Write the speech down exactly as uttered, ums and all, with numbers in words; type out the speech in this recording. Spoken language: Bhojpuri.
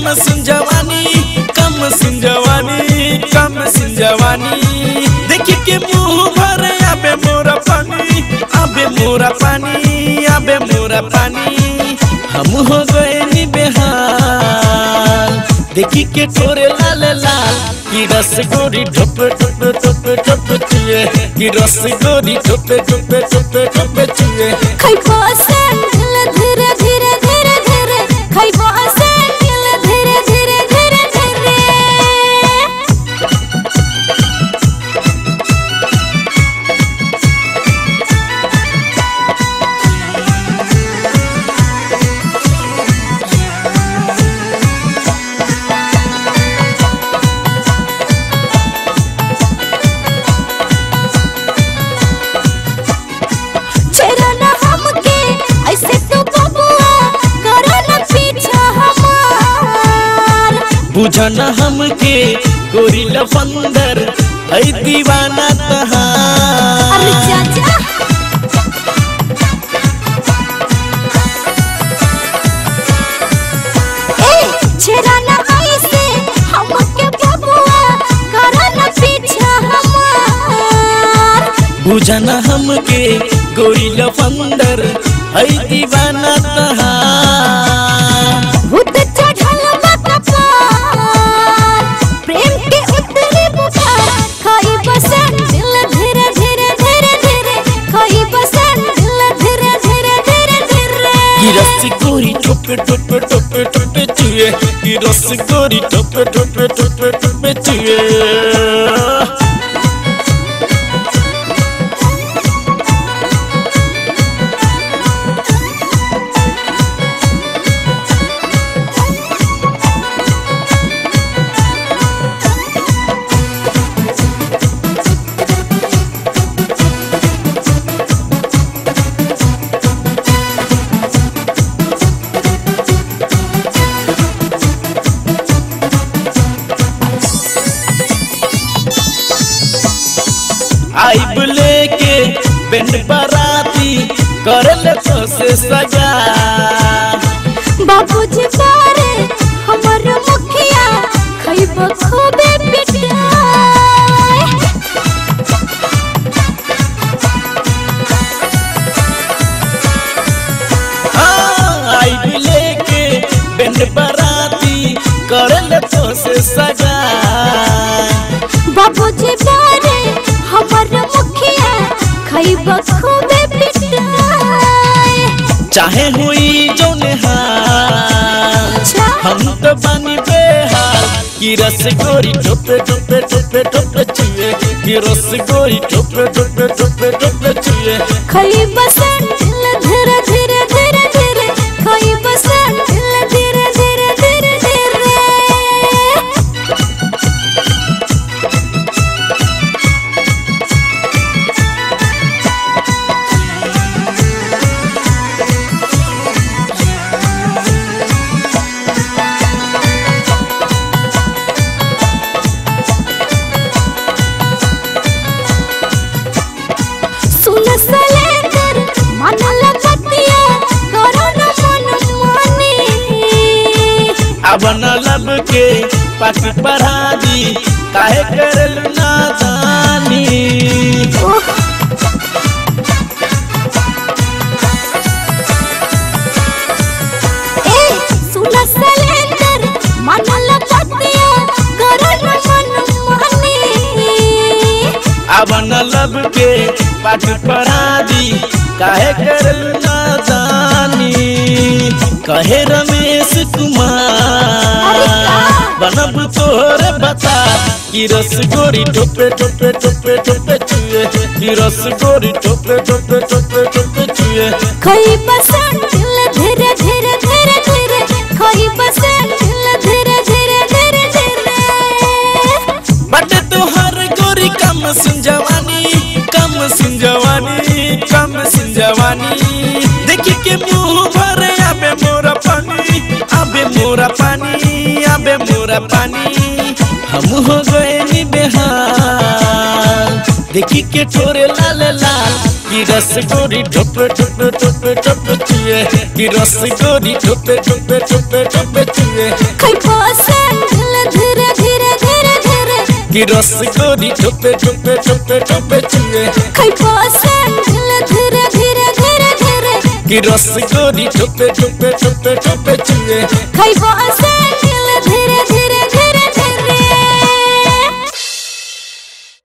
सिन जवानी कम सिन जवानी कम सिन जवानी देखी के मुँह भरे आबे मोरा पानी आबे मोरा पानी आबे मोरा पानी हम हो गए नी बेहाल देखी के तोरे लाल लाल की रस गोरी ठोपे ठोपे ठोपे ठोपे चुए की रस गोरी ठोपे ठोपे ठोपे ठोपे चुए खइबो सैंडल धीरे धीरे धीरे धीरे खइबो सैंडल धीरे धीरे धीरे धीरे बुझना हमके गोरी लफंदर ऐ दीवाना तहार अरे चाचा ए छेरा ना ऐसे हमके बबुआ करा ना पीछा हमार बुझना हमके गोरी लफंदर ऐ दीवाना तहार भूत चढ़ल प्रेम के उतरे बुखार खाई बसन दिल धीरे धीरे धीरे धीरे खाई बसन दिल धीरे धीरे धीरे धीरे की रस गोरी ठोपे ठोपे ठोपे ठोपे चुए की रस गोरी ठोपे ठोपे ठोपे ठोपे चुए आइब लेके बेंड बराती करले तो से सजा बाबूजी बारे हमर मुखिया खइबो खूबे पिटाई आइब लेके बेंड बराती करले तो से सजा बाबूजी बारे हमर मुखिया खइबो खूबे पिटाई चाहे हुई जौने हाल हम तो बानी बेहाल की रस गोरी ठोपे ठोपे ठोपे ठोपे चुए की रस गोरी ठोपे ठोपे ठोपे ठोपे चुए खइबो सैंडल धीरे धीरे धीरे धीरे खइबो सैंडल धीरे धीरे धीरे धीरे अब न लब के पाठ पढ़ा दी काहे करल नादानी ए सुना सलेंडर मनल पतिया करन मनमानी अब न लब के पाठ पढ़ा दी काहे करल नादानी कहे रमेश कुमार बनब तोहरे बता की रस गोरी ठोपे ठोपे ठोपे ठोपे चुए की रस गोरी ठोपे ठोपे ठोपे ठोपे चुए खई बसन दिल धीरे धीरे धीरे धीरे खई बसन दिल धीरे धीरे धीरे धीरे बटे तोहर गोरी कम सिन जवानी कम सिन जवानी कम सिन जवानी देखी के मुँह भरे आबे मोरा पानी आबे मोरा पानी आबे मोरा पानी हम हो गए नी बेहाल देखी के तोरे लाल लाल की रस गोरी ठोपे ठोपे ठोपे ठोपे चुए की रस गोरी ठोपे ठोपे ठोपे ठोपे चुए खई कि रस गोरी ठोपे ठोपे ठोपे ठोपे चुए खइबो सैंडल धीरे धीरे धीरे धीरे कि रस गोरी ठोपे ठोपे ठोपे ठोपे चुए